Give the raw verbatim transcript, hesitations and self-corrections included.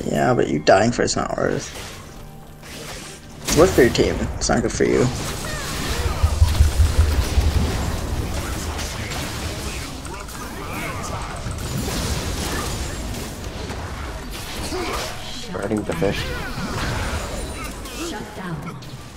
Yeah, but you dying for it's not worth. It's worth for your team. It's not good for you. Riding the fish. Shut down.